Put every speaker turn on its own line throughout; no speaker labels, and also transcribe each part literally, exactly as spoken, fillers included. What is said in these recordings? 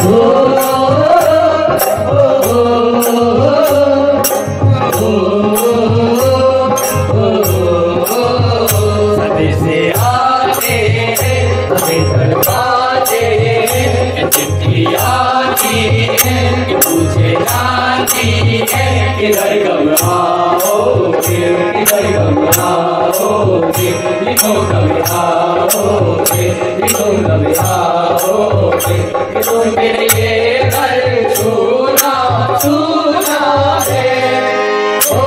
किधर घबराओगे किधर घबराओगे क्यों घबराओगे क्यों घबराओगे क्यों मेरे ये घर छूना छूना है ओ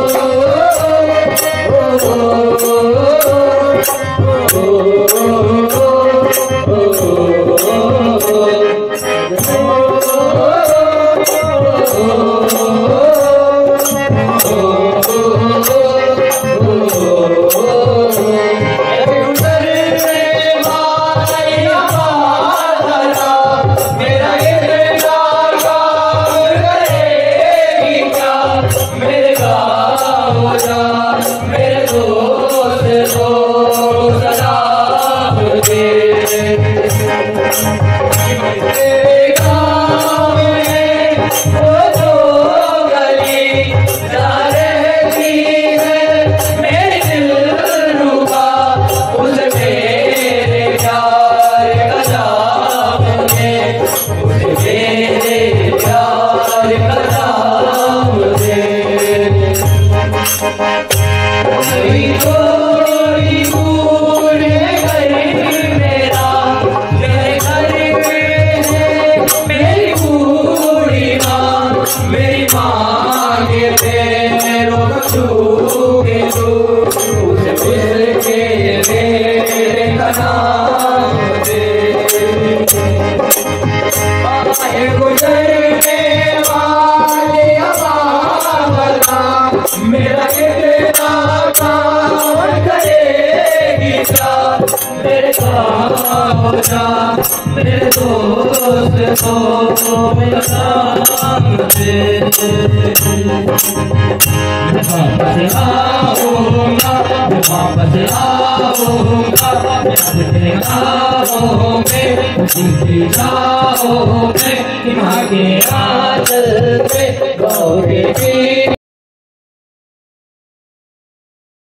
मेरा कितना काम करेगी क्या मेरे काम जा मेरे दोस्त को मेरा काम दे वापस आऊंगा वापस आऊंगा मैं आओगे तुम जाओगे माँ के आंचल पे गाओगे।